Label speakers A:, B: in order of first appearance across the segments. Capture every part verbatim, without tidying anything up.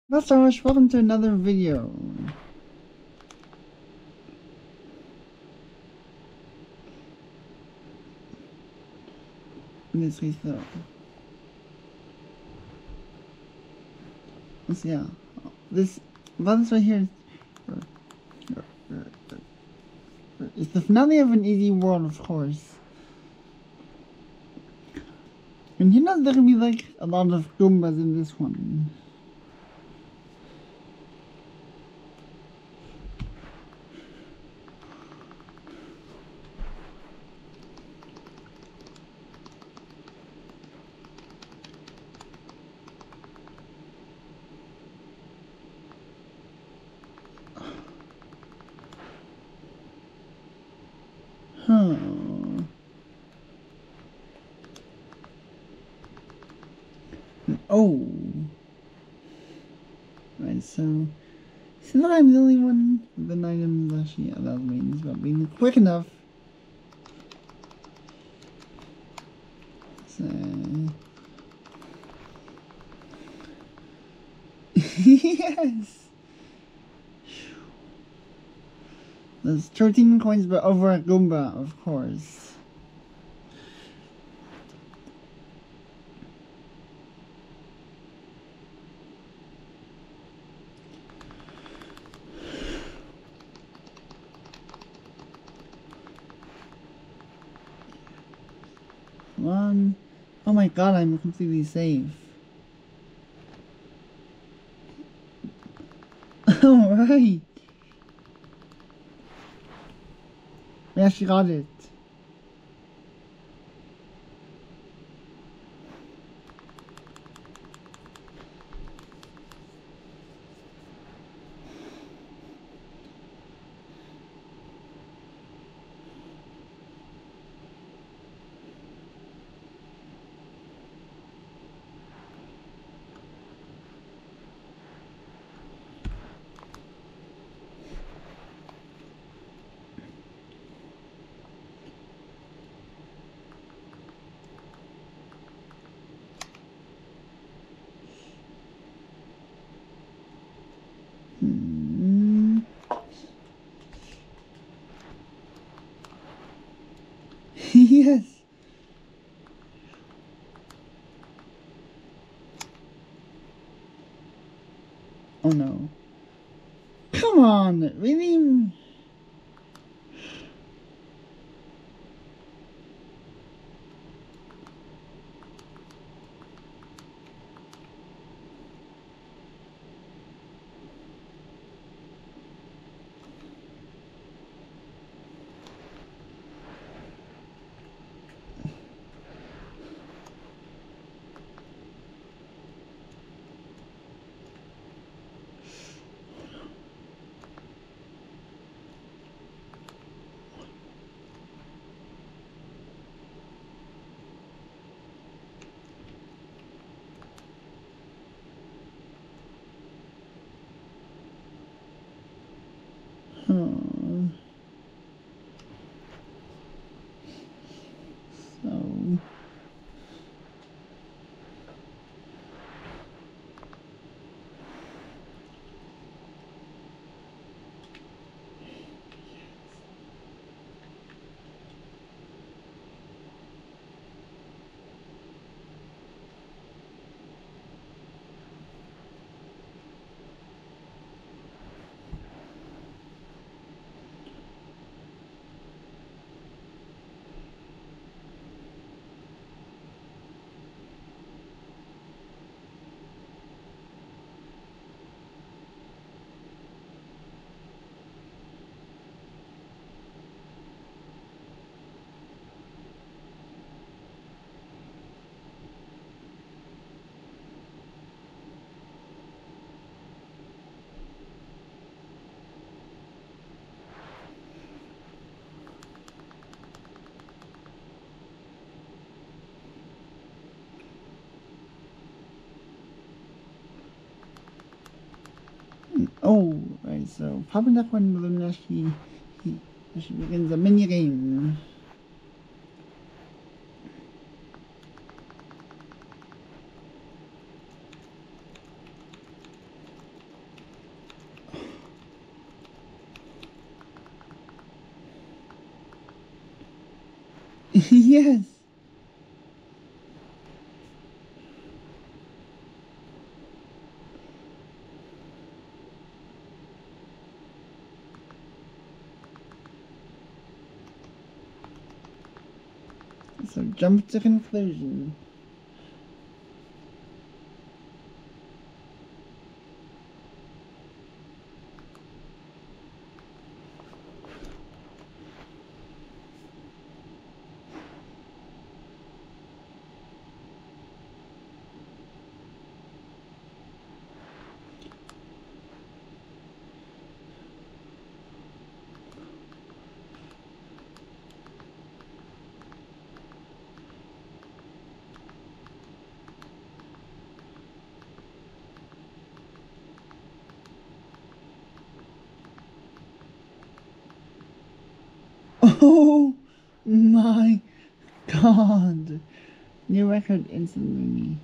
A: That's so much. Welcome to another video. In this case, though. Let's see. Yeah. This, well, this right here is. It's the finale of an easy world, of course. And you know, there can be like a lot of Goombas in this one. Huh. Oh. Right, so. Since I'm the only one with the items, actually, yeah, that means about being quick enough. So. Yes! There's thirteen coins, but over a Goomba, of course. Come on. Oh my god, I'm completely safe. Alright. We actually got it. Hmm. Yes. Oh no. Come on, really? Oh. So. Oh, right, so popping that one balloon actually, he, actually begins a mini game. Yes. So jump to conclusion. Oh my god. New record instantly.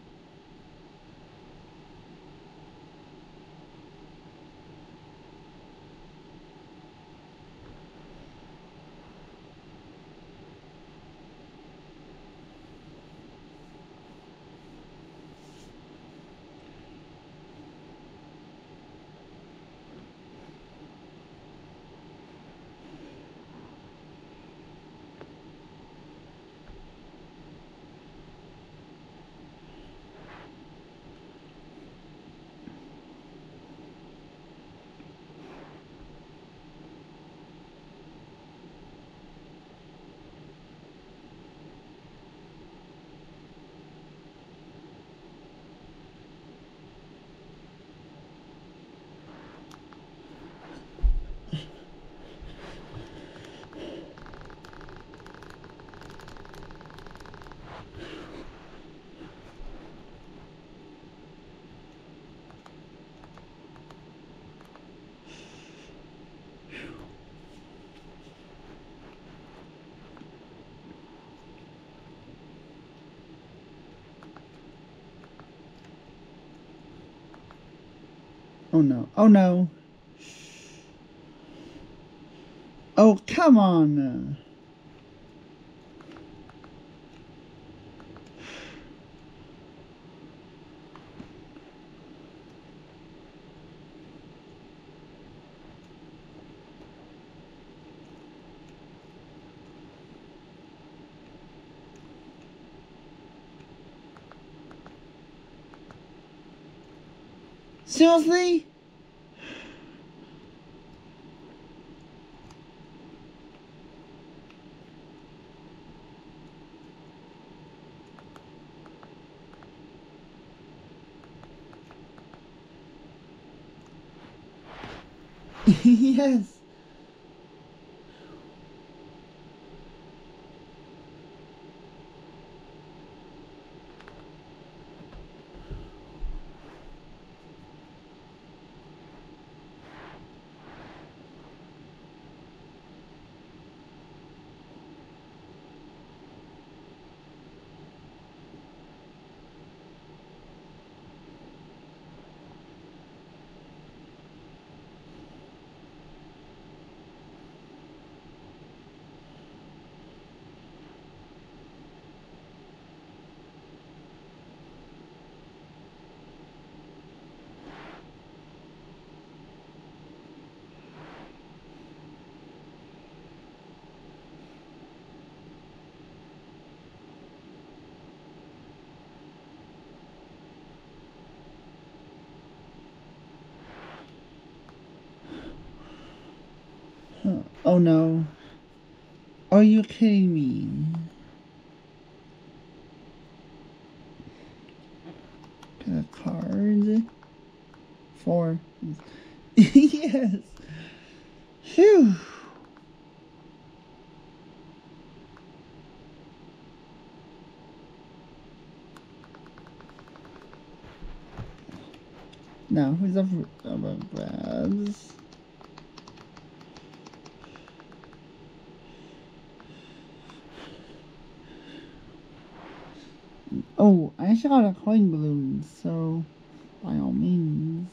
A: Oh no. Oh no. Oh, come on. Seriously? Yes. Oh no. Are you kidding me? Got a card. Four. Yes. Phew. Now, who's up for about grabs? Oh, I actually got a coin balloon, so by all means.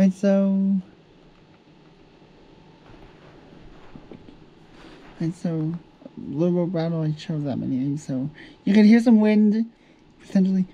A: Alright, so... And so, little battle, I chose that many, so you can hear some wind, potentially.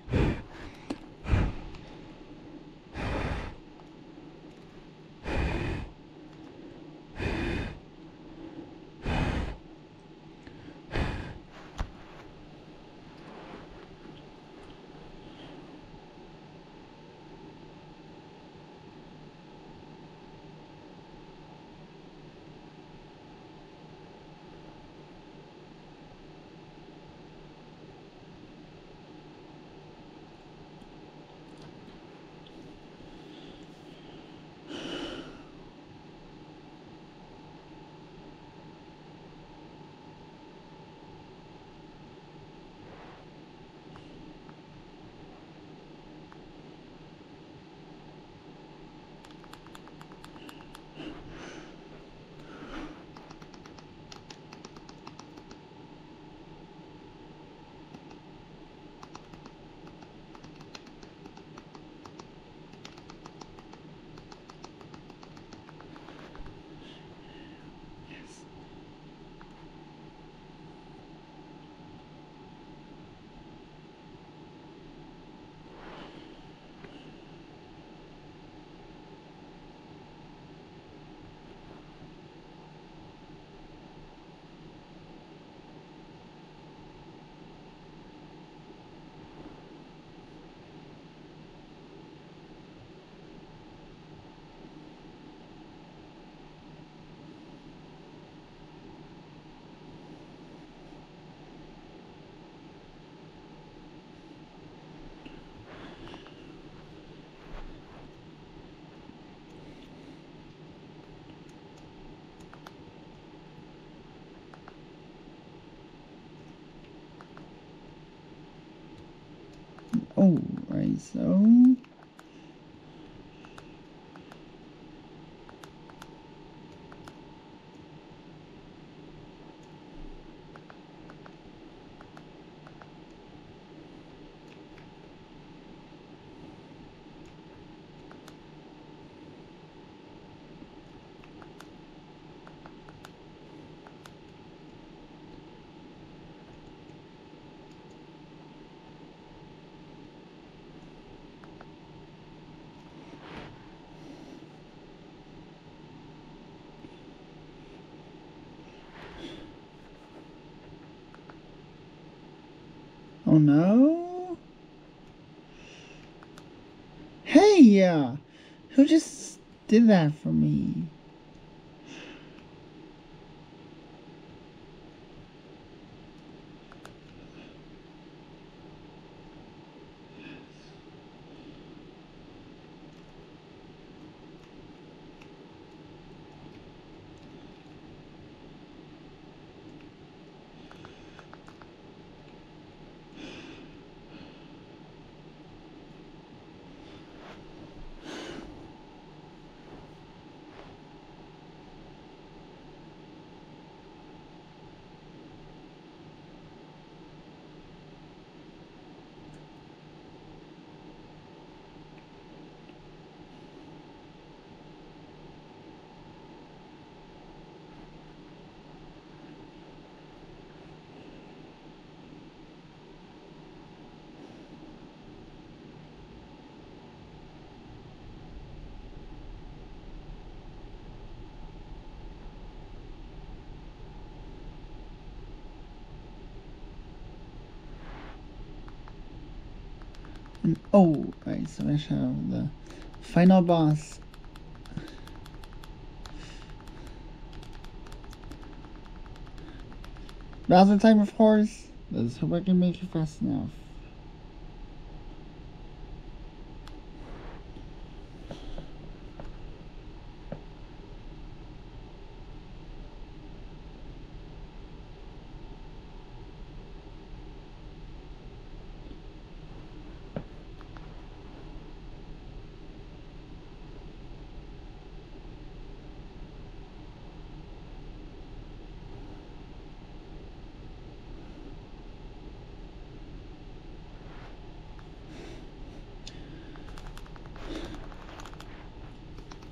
A: Oh, right, so... Oh no? Hey, uh, who just did that for me? And, oh, right, so I have the final boss. Browser time, of course. Let's hope I can make it fast enough.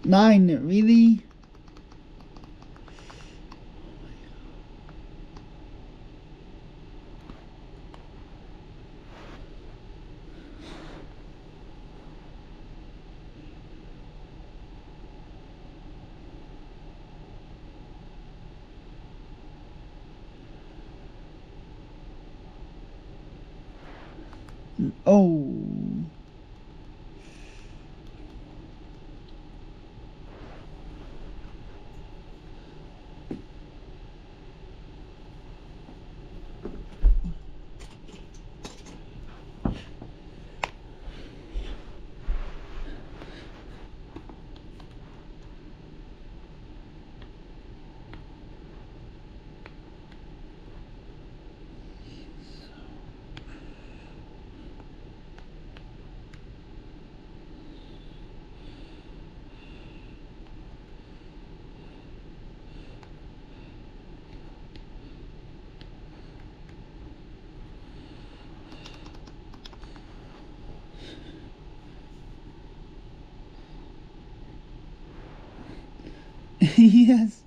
A: Nine, really? Oh. Yes.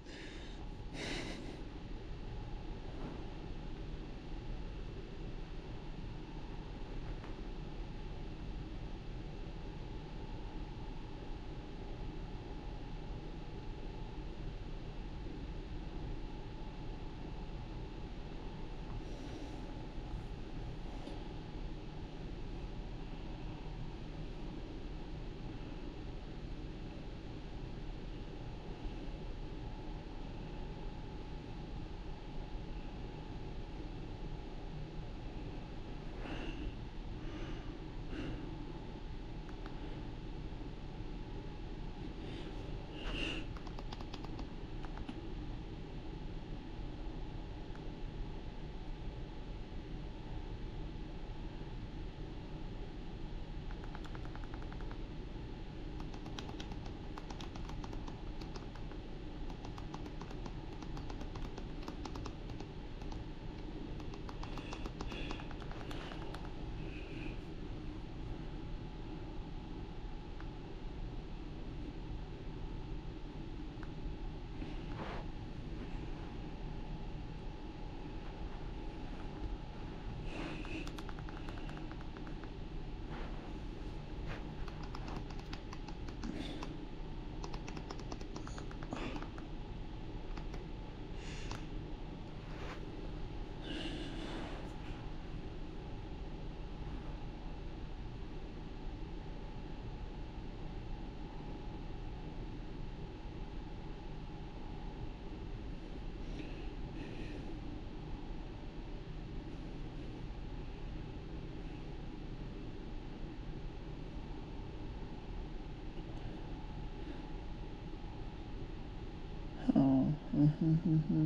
A: Oh. Mm-hmm.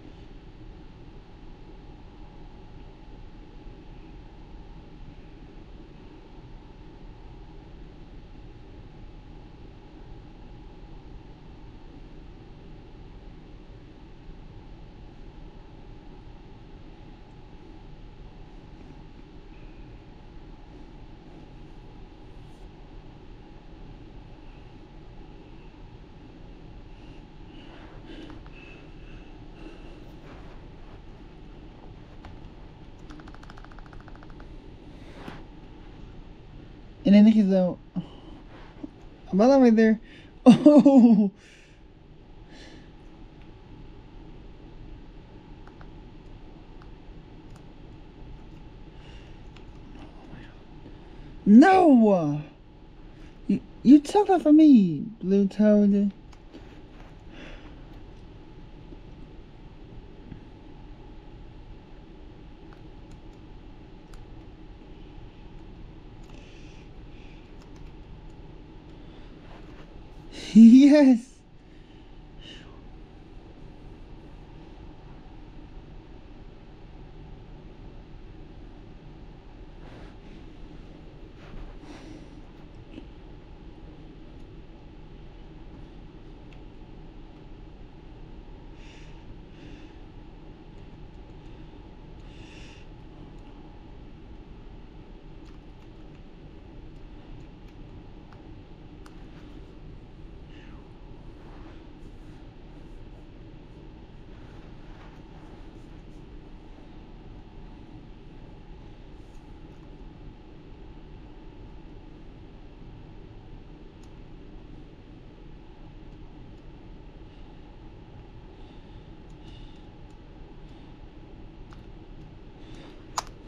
A: In any case, though, about that right there. Oh. No! You, you took that from me, Blue Toad. Yes!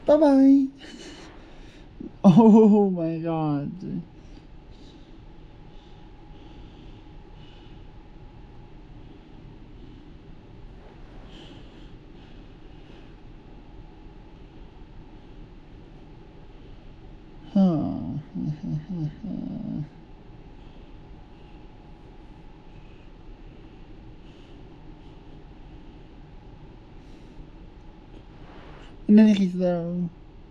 A: Bye bye. Oh my god. Huh. In any case, though.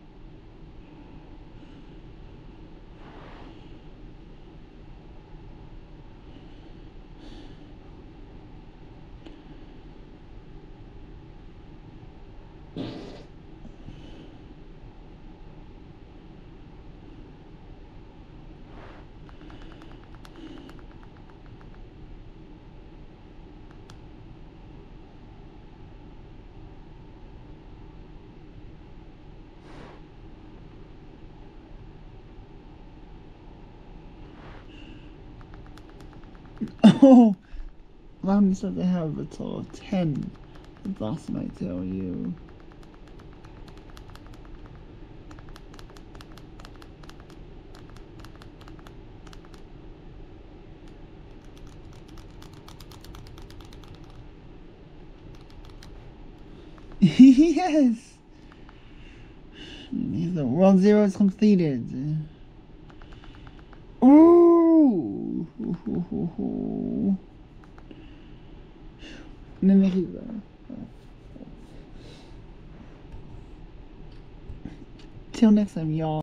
A: Oh, Loudon said they have a total of ten. That's awesome, I tell you. Yes! The World Zero is completed. Ooh! And then he's till next time, y'all.